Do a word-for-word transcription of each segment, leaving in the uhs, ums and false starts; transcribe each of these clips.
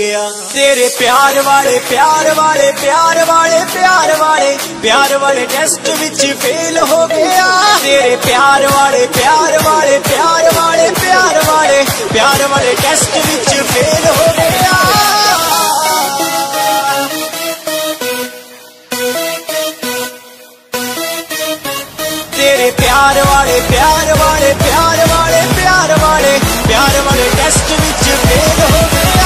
गया। तेरे प्यार वाले प्यार वाले प्यार वाले प्यार वाले प्यार वाले टेस्ट विच फेल हो गया। तेरे प्यार वाले प्यार वाले प्यार वाले प्यार वाले प्यार वाले टेस्ट विच फेल हो गया। तेरे प्यार वाले प्यार वाले प्यार वाले प्यार वाले प्यार वाले टेस्ट विच फेल हो गया।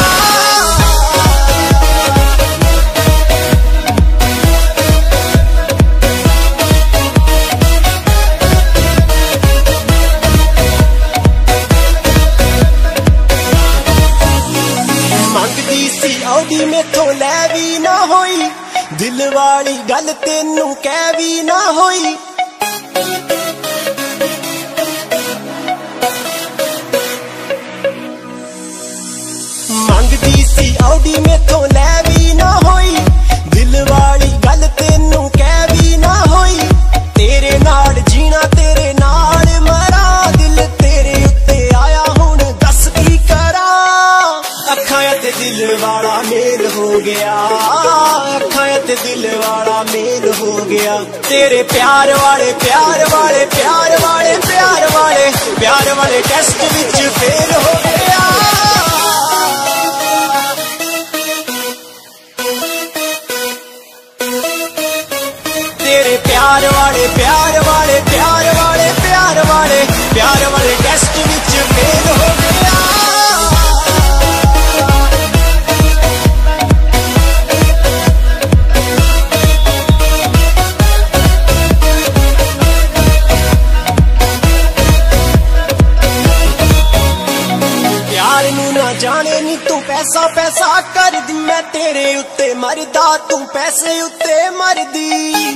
मंगदी सी औडी मेथों लै भी ना होई, दिल वाली गल तेनू कह भी ना होई। मंगदी सी औडी मेथों लै भी ना होई, दिल वाली गल तेनू कह भी ना होई। तेरे नाल जीना तेरे नाल मरा, दिल तेरे उत्ते आया हुण दस की करा। अखां ते दिल वाला मेल हो गया, अखां ते दिल वाला मेल हो गया। तेरे प्यार वाले प्यार वाले प्यार वाले प्यार वाले प्यार वाले टेस्ट विच फेल हो गया। तेरे प्यार वाले प्यार वाले प्यार वाले प्यार वाले प्यार वाले टेस्ट विच फेल हो गया। प्यार नू ना जाने नी तू पैसा पैसा कर दी, मैं तेरे उत्ते मरदा तू पैसे उत्ते मरदी।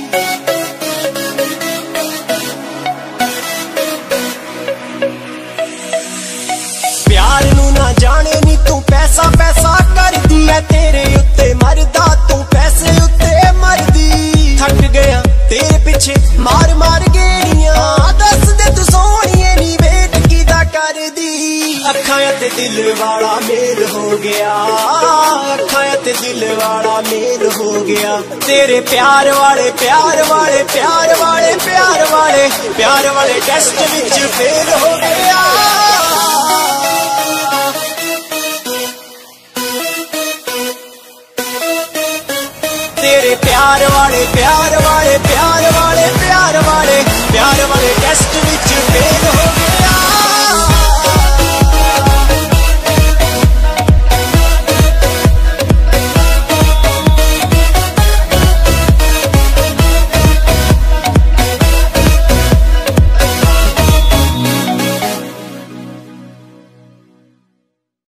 प्यार नू ना जाने नी तू पैसा पैसा कर दी, मैं तेरे उत्ते मरदा तू पैसे उत्ते मरदी। थक गया तेरे पिछे मार मार गेड़ियां, दस दे तू सोहणिए नी वेट कीदा कर दी। अखां ते दिल वाला मेल हो गया, अखां ते दिल वाला मेल हो गया। तेरे प्यार वाले प्यार वाले प्यार वाले प्यार वाले प्यार वाले टेस्ट विच फेल हो